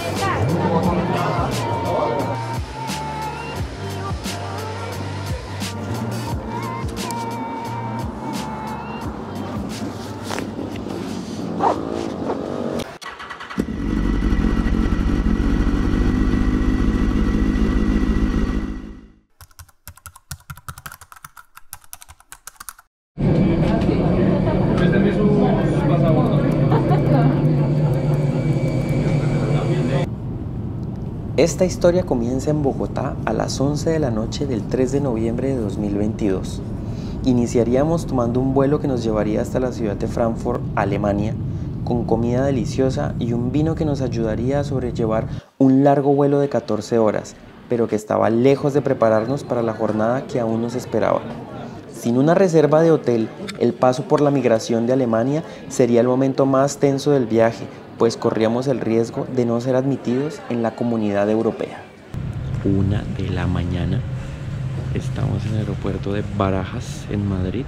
Esta historia comienza en Bogotá a las 11 de la noche del 3 de noviembre de 2022. Iniciaríamos tomando un vuelo que nos llevaría hasta la ciudad de Frankfurt, Alemania, con comida deliciosa y un vino que nos ayudaría a sobrellevar un largo vuelo de 14 horas, pero que estaba lejos de prepararnos para la jornada que aún nos esperaba. Sin una reserva de hotel, el paso por la migración de Alemania sería el momento más tenso del viaje, pues corríamos el riesgo de no ser admitidos en la comunidad europea. 1 de la mañana, estamos en el aeropuerto de Barajas, en Madrid.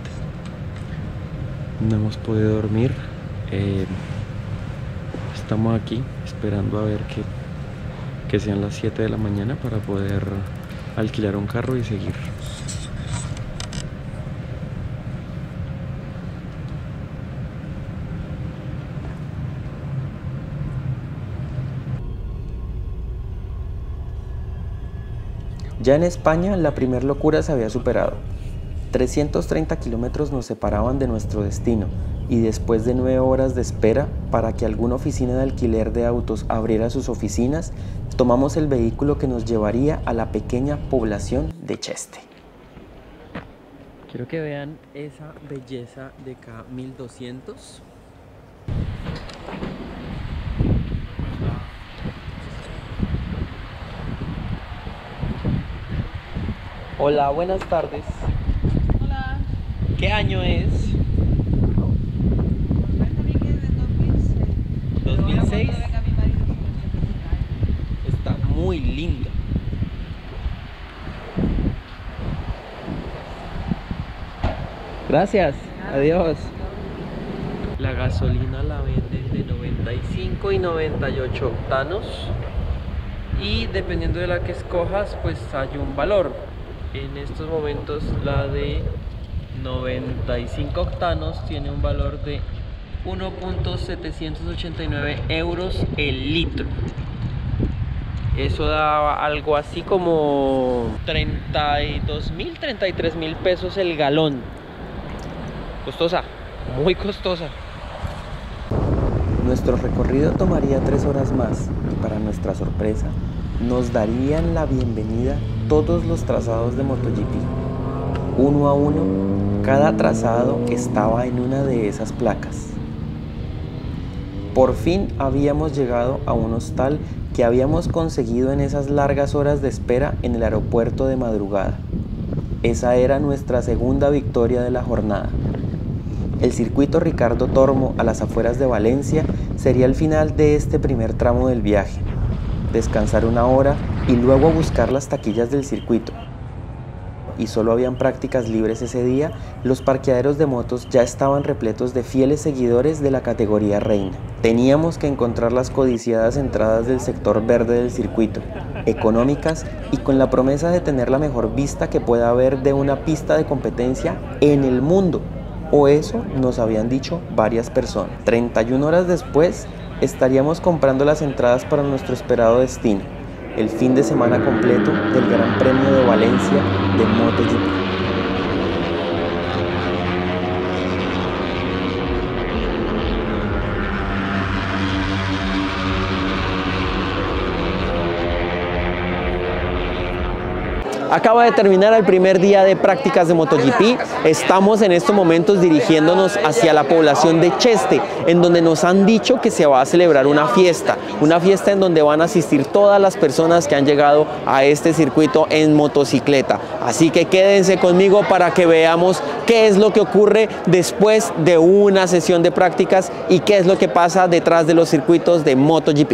No hemos podido dormir. Estamos aquí esperando a ver que sean las 7 de la mañana para poder alquilar un carro y seguir. Ya en España, la primer locura se había superado. 330 kilómetros nos separaban de nuestro destino y después de 9 horas de espera para que alguna oficina de alquiler de autos abriera sus oficinas, tomamos el vehículo que nos llevaría a la pequeña población de Cheste. Quiero que vean esa belleza de K1200. Hola, buenas tardes. Hola. ¿Qué año es? Pues parece a mí que es de 2006. 2006. Pero ahora cuando venga mi marido se lo Está muy linda. Gracias. Adiós. La gasolina la venden de 95 y 98 octanos. Y dependiendo de la que escojas, pues hay un valor. En estos momentos la de 95 octanos tiene un valor de 1.789 euros el litro. Eso da algo así como 32.000, 33.000 pesos el galón. Costosa, muy costosa. Nuestro recorrido tomaría 3 horas más y para nuestra sorpresa nos darían la bienvenida todos los trazados de MotoGP. Uno a uno, cada trazado estaba en una de esas placas. Por fin habíamos llegado a un hostal que habíamos conseguido en esas largas horas de espera en el aeropuerto de madrugada. Esa era nuestra segunda victoria de la jornada. El circuito Ricardo Tormo a las afueras de Valencia sería el final de este primer tramo del viaje. Descansar 1 hora y luego buscar las taquillas del circuito. Y solo habían prácticas libres ese día, los parqueaderos de motos ya estaban repletos de fieles seguidores de la categoría reina. Teníamos que encontrar las codiciadas entradas del sector verde del circuito, económicas y con la promesa de tener la mejor vista que pueda haber de una pista de competencia en el mundo. O eso nos habían dicho varias personas. 31 horas después, estaríamos comprando las entradas para nuestro esperado destino, el fin de semana completo del Gran Premio de Valencia de MotoGP. Acaba de terminar el primer día de prácticas de MotoGP. Estamos en estos momentos dirigiéndonos hacia la población de Cheste, en donde nos han dicho que se va a celebrar una fiesta en donde van a asistir todas las personas que han llegado a este circuito en motocicleta. Así que quédense conmigo para que veamos qué es lo que ocurre después de una sesión de prácticas y qué es lo que pasa detrás de los circuitos de MotoGP.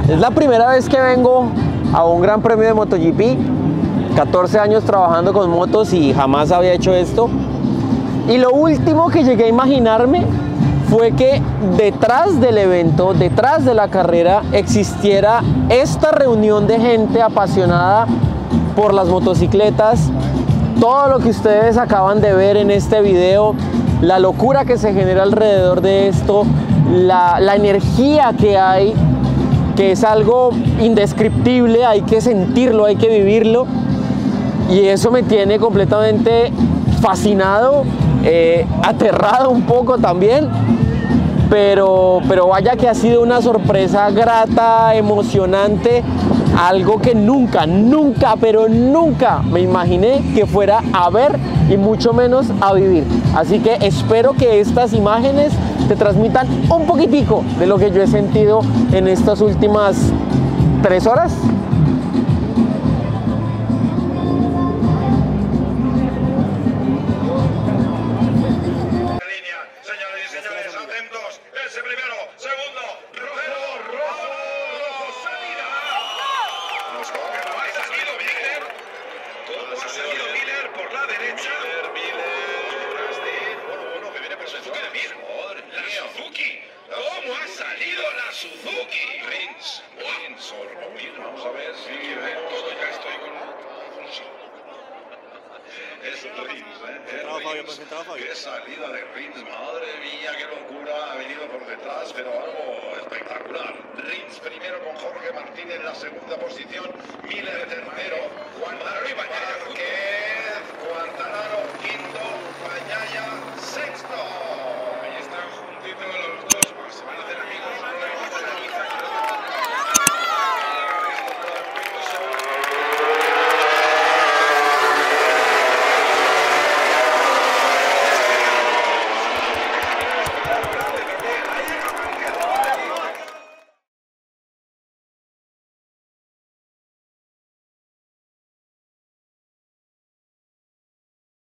Es la primera vez que vengo a un gran premio de MotoGP. 14 años trabajando con motos y jamás había hecho esto. Y lo último que llegué a imaginarme fue que detrás del evento, detrás de la carrera, existiera esta reunión de gente apasionada por las motocicletas. Todo lo que ustedes acaban de ver en este video, la locura que se genera alrededor de esto, la energía que hay, que es algo indescriptible, hay que sentirlo, hay que vivirlo. Y eso me tiene completamente fascinado, aterrado un poco también. Pero vaya que ha sido una sorpresa grata, emocionante, algo que nunca, pero nunca me imaginé que fuera a ver y mucho menos a vivir. Así que espero que estas imágenes te transmitan un poquitico de lo que yo he sentido en estas últimas 3 horas. Qué salida de Rins, madre mía, qué locura, ha venido por detrás, pero algo espectacular. Rins primero con Jorge Martín en la segunda posición, Miller tercero, Juan Manuel Ibañez,